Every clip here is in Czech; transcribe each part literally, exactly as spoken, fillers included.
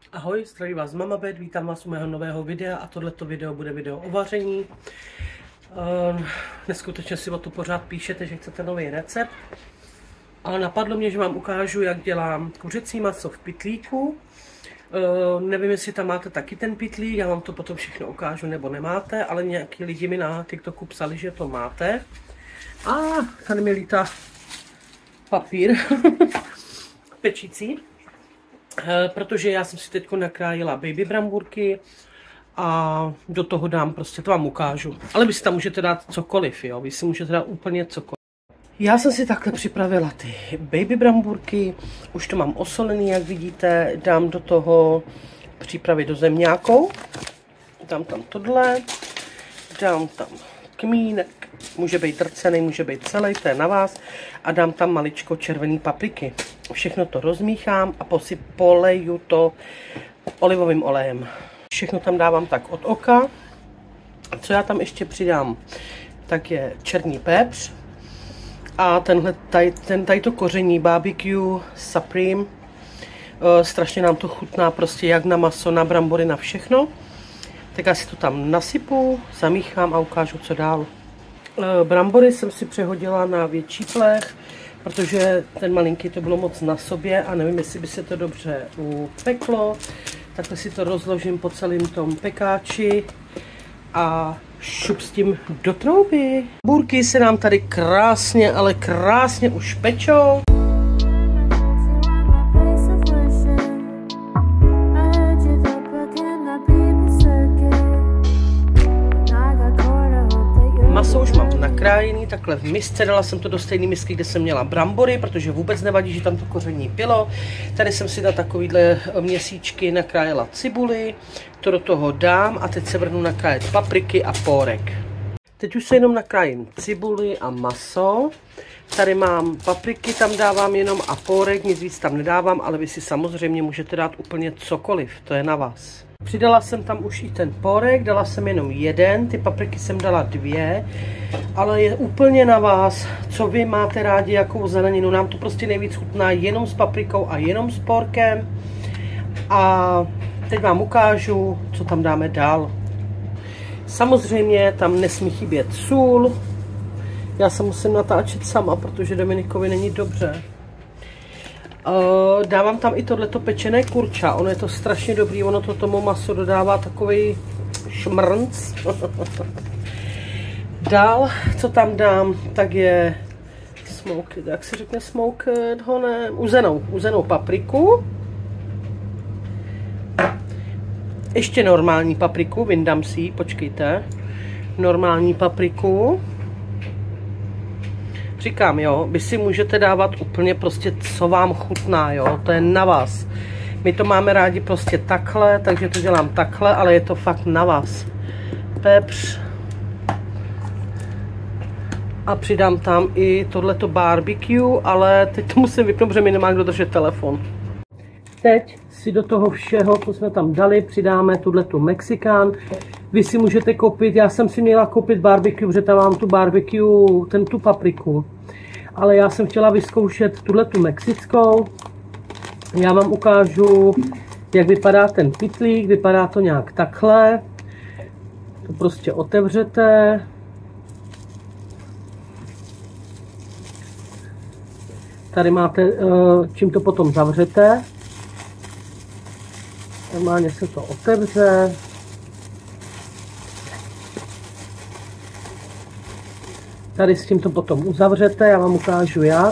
Ahoj, zdraví vás Mama Bet, vítám vás u mého nového videa a tohleto video bude video o vaření. Uh, neskutečně si o to pořád píšete, že chcete nový recept. Ale napadlo mě, že vám ukážu, jak dělám kuřecí maso v pytlíku. Uh, nevím, jestli tam máte taky ten pytlík, já vám to potom všechno ukážu, nebo nemáte, ale nějaký lidi mi na TikToku psali, že to máte. A tady mi lítá papír pečící. Protože já jsem si teď nakrájela baby brambůrky a do toho dám prostě, to vám ukážu. Ale vy si tam můžete dát cokoliv, jo, vy si můžete dát úplně cokoliv. Já jsem si takhle připravila ty baby brambůrky, už to mám osolený, jak vidíte, dám do toho přípravy do zemňákou, dám tam tohle, dám tam kmínek, může být drcený, může být celý, to je na vás, a dám tam maličko červený papriky. Všechno to rozmíchám a posyp, poleju to olivovým olejem. Všechno tam dávám tak od oka. Co já tam ještě přidám, tak je černý pepř a tenhle, tady, ten, tady to koření barbecue supreme. E, strašně nám to chutná prostě jak na maso, na brambory, na všechno. Tak já si to tam nasypu, zamíchám a ukážu, co dál. E, brambory jsem si přehodila na větší plech, protože ten malinký to bylo moc na sobě a nevím, jestli by se to dobře upeklo. Takhle si to rozložím po celém tom pekáči a šup s tím do trouby. Bůrky se nám tady krásně, ale krásně už pečou. Maso už mám nakrájený, takhle v misce, dala jsem to do stejné misky, kde jsem měla brambory, protože vůbec nevadí, že tam to koření bylo. Tady jsem si na takovýhle měsíčky nakrájela cibuli, to do toho dám a teď se vrhnu nakrájet papriky a pórek. Teď už se jenom nakrájím cibuli a maso. Tady mám papriky, tam dávám jenom a pórek, nic víc tam nedávám, ale vy si samozřejmě můžete dát úplně cokoliv, to je na vás. Přidala jsem tam už i ten pórek, dala jsem jenom jeden, ty papriky jsem dala dvě, ale je úplně na vás, co vy máte rádi, jakou zeleninu. Nám to prostě nejvíc chutná jenom s paprikou a jenom s pórkem. A teď vám ukážu, co tam dáme dál. Samozřejmě tam nesmí chybět sůl. Já se musím natáčet sama, protože Dominikovi není dobře. Uh, dávám tam i tohleto pečené kurča, ono je to strašně dobrý, ono to tomu masu dodává takový šmrnc. Dál, co tam dám, tak je smoked, jak se řekne smoked, honem, uzenou, uzenou papriku. Ještě normální papriku, vyndám si ji, počkejte, normální papriku. Říkám, jo, vy si můžete dávat úplně prostě, co vám chutná, jo, to je na vás. My to máme rádi prostě takhle, takže to dělám takhle, ale je to fakt na vás. Pepř. A přidám tam i tohleto barbecue, ale teď to musím vypnout, protože mi nemá kdo držet telefon. Teď si do toho všeho, co jsme tam dali, přidáme tuhletu Mexikán. Vy si můžete koupit, já jsem si měla koupit barbecue, protože tam mám tu barbecue, ten tu papriku. Ale já jsem chtěla vyzkoušet tuhletu mexickou. Já vám ukážu, jak vypadá ten pytlík, vypadá to nějak takhle. To prostě otevřete. Tady máte, čím to potom zavřete. Normálně se to otevře. Tady s tím to potom uzavřete, já vám ukážu jak.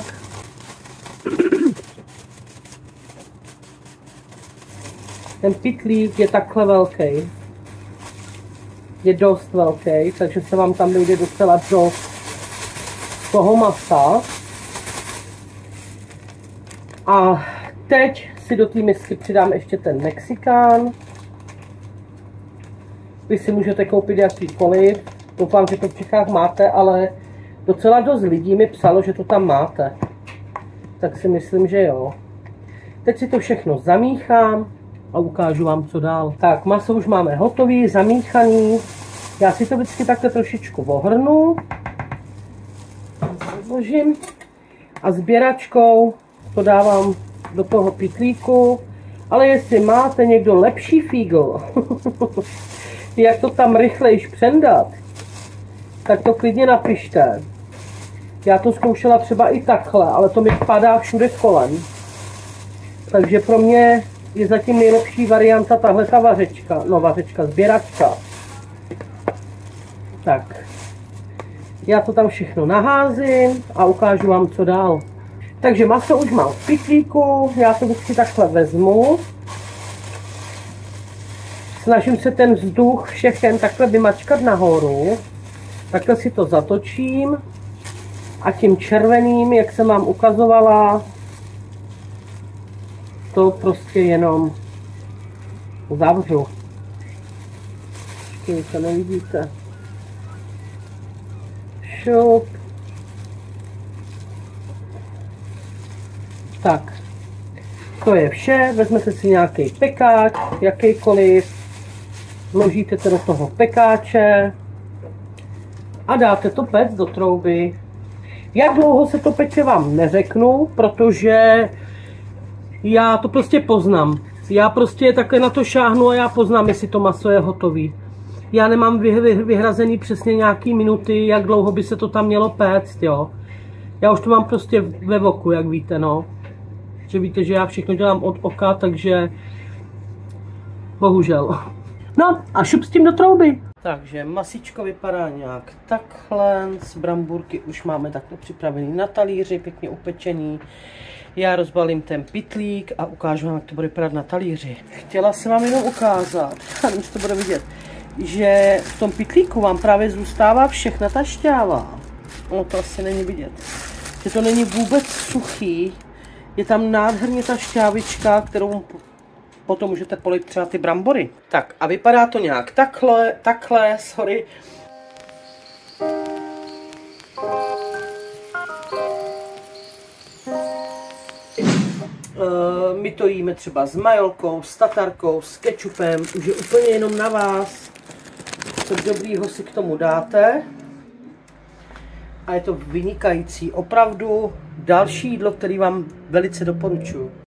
Ten pytlík je takhle velký. Je dost velký, takže se vám tam vejde docela dost toho masa. A teď si do té misky přidám ještě ten Mexikán. Vy si můžete koupit jakýkoliv. Doufám, že to v Čechách máte, ale docela dost lidí mi psalo, že to tam máte. Tak si myslím, že jo. Teď si to všechno zamíchám a ukážu vám, co dál. Tak, maso už máme hotový, zamíchaný. Já si to vždycky takhle trošičku ohrnu. Zložím. A sběračkou to dávám do toho pytlíku Ale jestli máte někdo lepší fígl, jak to tam rychlejš přendat, tak to klidně napište. Já to zkoušela třeba i takhle, ale to mi padá všude kolem. Takže pro mě je zatím nejlepší varianta tahle ta vařečka, no vařečka, sběračka. Tak, já to tam všechno naházím a ukážu vám, co dál. Takže maso už mám v pytlíku, já to vždycky takhle vezmu. Snažím se ten vzduch všechen takhle vymačkat nahoru. Takhle si to zatočím a tím červeným, jak jsem vám ukazovala, to prostě jenom zavřu. Vy to nevidíte. Šup. Tak, to je vše. Vezmete si nějaký pekáč, jakýkoliv, vložíte to do toho pekáče a dáte to péct do trouby. Jak dlouho se to peče, vám neřeknu, protože já to prostě poznám. Já prostě takhle na to šáhnu a já poznám, jestli to maso je hotový. Já nemám vyhrazený přesně nějaký minuty, jak dlouho by se to tam mělo péct, jo. Já už to mám prostě ve voku, jak víte, no. Že víte, že já všechno dělám od oka, takže bohužel. No a šup s tím do trouby. Takže masičko vypadá nějak takhle, z bramburky už máme takhle připravený na talíři, pěkně upečený. Já rozbalím ten pytlík a ukážu vám, jak to bude vypadat na talíři. Chtěla jsem vám jenom ukázat, a nevím, to bude vidět, že v tom pytlíku vám právě zůstává všechna ta šťáva. No to asi není vidět. Že to není vůbec suchý, je tam nádherně ta šťávička, kterou potom můžete polit třeba ty brambory. Tak a vypadá to nějak takhle, takhle, sorry. Uh, my to jíme třeba s majolkou, s tatarkou, s kečupem, už je úplně jenom na vás, co dobrýho si k tomu dáte. A je to vynikající, opravdu další jídlo, který vám velice doporučuji.